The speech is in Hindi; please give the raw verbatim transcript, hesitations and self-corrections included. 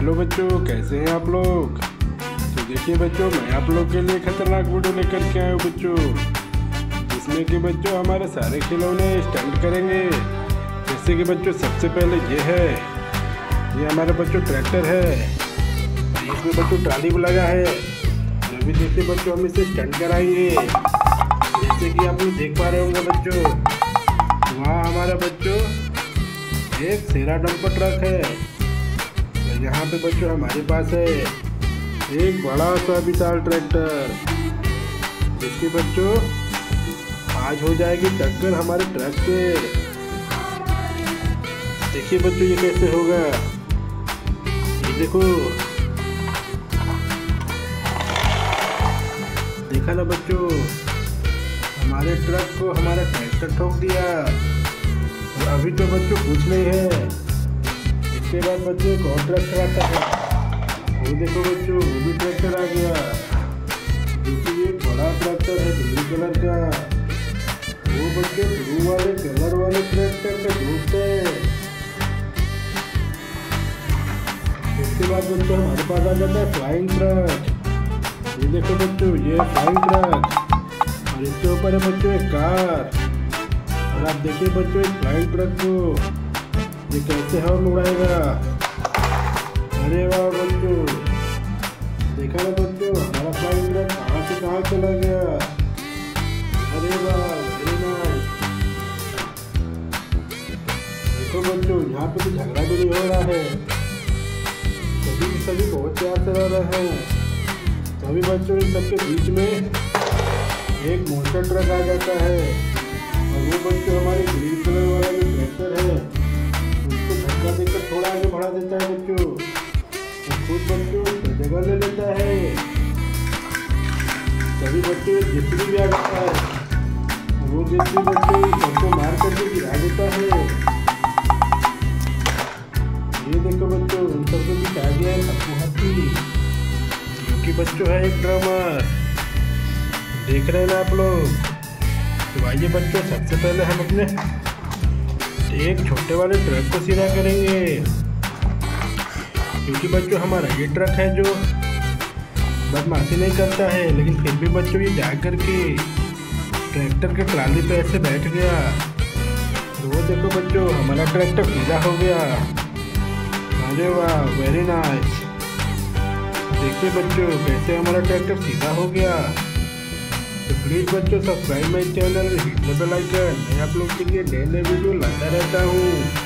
हेलो बच्चों, कैसे हैं आप लोग। तो देखिए बच्चों, मैं आप लोग के लिए खतरनाक वीडियो लेकर के आया हूँ बच्चों, जिसमें कि बच्चों हमारे सारे खिलौने स्टंट करेंगे। जैसे कि बच्चों सबसे पहले ये है, ये हमारा बच्चों ट्रैक्टर है, इसमें बच्चों ट्राली भी लगा है। अभी देखिए बच्चों, हम इसे स्टंट कराएंगे। जैसे कि आप लोग देख पा रहे होंगे बच्चों, वहाँ हमारा बच्चों एक सेरा डंपर ट्रक है। और यहाँ पे बच्चों हमारे पास है एक बड़ा सा विशाल ट्रैक्टर, जिसकी बच्चों आज हो जाएगी टक्कर हमारे ट्रक से। देखिए बच्चों ये कैसे होगा, ये देखो, देखा ना बच्चों, हमारे ट्रक को हमारा ट्रैक्टर ठोक दिया। और अभी तो बच्चों कुछ नहीं है, इसके बाद बच्चों एक और ट्रैक्टर आता है। वो देखो बच्चों, वो भी ट्रैक्टर आ गया, क्योंकि ये बड़ा ट्रैक्टर है ब्लू कलर का। वो बच्चों ब्लू वाले कलर वाले ट्रैक्टर का दोस्त है। इसके बाद बच्चों हमारे पास आ जाता है फ्लाइंग ट्रक। ये देखो बच्चों, ये फ्लाइंग ट्रक, और इसके ऊपर है बच्चों एक कार। और आप देखिए बच्चों इस फ्लाइंग ट्रक को, ये कैसे हवा में उड़ाएगा। अरे वाह बच्चों, देखा ना बच्चों, हमारा फ्लाइंग ट्रक कहाँ से कहाँ चला गया। अरे वाह, वेरी नाइस। देखो बच्चों, यहाँ पे तो झगड़ा भी नहीं हो रहा है, सभी सभी बहुत प्यार से रह रहे हैं। तभी बच्चों इन सबके बीच में एक मोटर ट्रक आ जाता है, और वो बच्चों हमारे ग्रीन कलर वाला जो ट्रैक्टर है उसको धक्का देकर थोड़ा आगे बढ़ा देता है बच्चों, और खुद बच्चों जगह ले लेता है। तभी बच्चों जितनी भी आ जाता है, वो जितनी बच्चों सबको मार करके गिरा देता है। ये देखो बच्चों, उन सबके बीच आ गया है सबको हाथी, क्योंकि बच्चों है एक ड्रामर। देख रहे हैं ना आप लोग। तो आइए बच्चों, सबसे पहले हम अपने एक छोटे वाले ट्रक को सीधा करेंगे, क्योंकि बच्चों हमारा ये ट्रक है जो बदमाशी नहीं करता है, लेकिन फिर भी बच्चों ये जा कर के ट्रैक्टर के ट्राली पे ऐसे बैठ गया। तो वो देखो बच्चों, हमारा ट्रैक्टर सीधा हो गया। अरे वाह, वेरी नाइस। देखिए बच्चों कैसे हमारा ट्रैक्टर सीधा हो गया। तो प्लीज़ बच्चों subscribe my channel, hit the bell icon. मैं आप लोग के लिए नए नए वीडियो लाता रहता हूँ।